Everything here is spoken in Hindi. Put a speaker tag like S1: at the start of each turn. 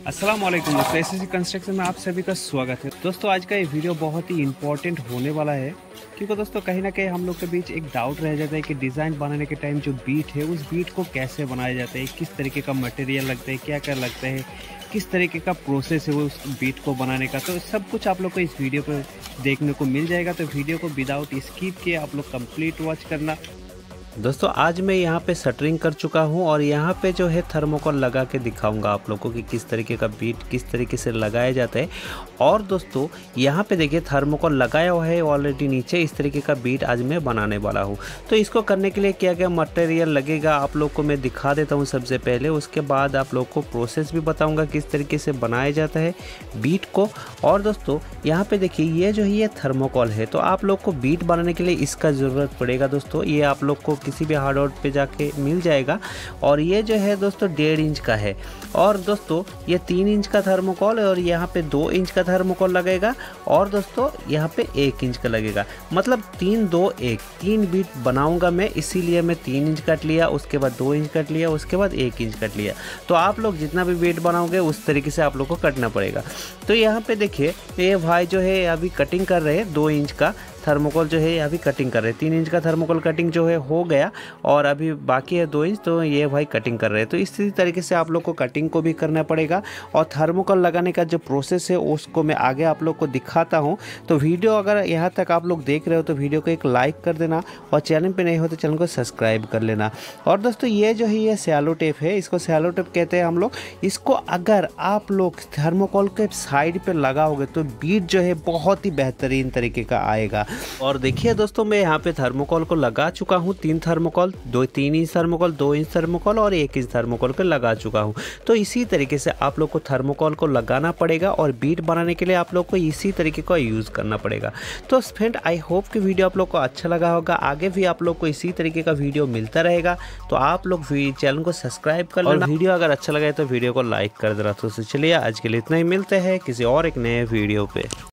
S1: अस्सलाम वालेकुम दोस्तों, एसएससी कंस्ट्रक्शन में आप सभी का स्वागत है। दोस्तों आज का ये वीडियो बहुत ही इंपॉर्टेंट होने वाला है, क्योंकि दोस्तों कहीं ना कहीं हम लोग के बीच एक डाउट रह जाता है कि डिज़ाइन बनाने के टाइम जो बीट है उस बीट को कैसे बनाया जाता है, किस तरीके का मटेरियल लगता है, क्या क्या लगता है, किस तरीके का प्रोसेस है वो उस बीट को बनाने का। तो सब कुछ आप लोग को इस वीडियो पर देखने को मिल जाएगा। तो वीडियो को विदाउट स्किप किए आप लोग कंप्लीट वॉच करना। दोस्तों आज मैं यहाँ पे शटरिंग कर चुका हूँ और यहाँ पे जो है थर्मोकोल लगा के दिखाऊंगा आप लोगों को कि किस तरीके का बीट किस तरीके से लगाया जाता है। और दोस्तों यहाँ पे देखिए थर्मोकोल लगाया हुआ है ऑलरेडी नीचे। इस तरीके का बीट आज मैं बनाने वाला हूँ। तो इसको करने के लिए क्या क्या मटेरियल लगेगा आप लोग को मैं दिखा देता हूँ सबसे पहले। उसके बाद आप लोग को प्रोसेस भी बताऊँगा किस तरीके से बनाया जाता है बीट को। और दोस्तों यहाँ पे देखिए ये जो है ये थर्मोकोल है, तो आप लोग को बीट बनाने के लिए इसका ज़रूरत पड़ेगा। दोस्तों ये आप लोग को किसी भी हार्डवेयर पे जाके मिल जाएगा। और ये जो है दोस्तों 1.5 इंच का है। और दोस्तों ये 3 इंच का थर्मोकोल है और यहाँ पे 2 इंच का थर्मोकोल लगेगा। और दोस्तों यहाँ पे 1 इंच का लगेगा, मतलब 3 2 1 3 बीट बनाऊंगा मैं, इसीलिए मैं 3 इंच कट लिया, उसके बाद 2 इंच कट लिया, उसके बाद 1 इंच कट लिया। तो आप लोग जितना भी बीट बनाओगे उस तरीके से आप लोग को कटना पड़ेगा। तो यहाँ पे देखिए ये भाई जो है अभी कटिंग कर रहे हैं 2 इंच का थर्मोकोल जो है अभी कटिंग कर रहे हैं। 3 इंच का थर्मोकोल कटिंग जो है हो गया और अभी बाकी है 2 इंच, तो ये भाई कटिंग कर रहे हैं। तो इसी तरीके से आप लोग को कटिंग को भी करना पड़ेगा। और थर्मोकोल लगाने का जो प्रोसेस है उसको मैं आगे आप लोग को दिखाता हूँ। तो वीडियो अगर यहाँ तक आप लोग देख रहे हो तो वीडियो को एक लाइक कर देना और चैनल पर नहीं हो तो चैनल को सब्सक्राइब कर लेना। और दोस्तों ये जो है ये सैलो टेप है, इसको सैलो टेप कहते हैं हम लोग। इसको अगर आप लोग थर्मोकोल के साइड पर लगाओगे तो बीट जो है बहुत ही बेहतरीन तरीके का आएगा। और देखिए दोस्तों मैं यहाँ पे थर्मोकोल को लगा चुका हूँ। 3 thermocol 3 inch thermocol, 2 inch thermocol और 1 इंच थर्मोकोल को लगा चुका हूँ। तो इसी तरीके से आप लोग को थर्मोकोल को लगाना पड़ेगा और बीट बनाने के लिए आप लोग को इसी तरीके का यूज़ करना पड़ेगा। तो फ्रेंड आई होप कि वीडियो आप लोग को अच्छा लगा होगा। आगे भी आप लोग को इसी तरीके का वीडियो मिलता रहेगा। तो आप लोग चैनल को सब्सक्राइब कर लेना। वीडियो अगर अच्छा लगा है तो वीडियो को लाइक कर देना। तो चलिए आज के लिए इतना ही, मिलते हैं किसी और एक नए वीडियो पे।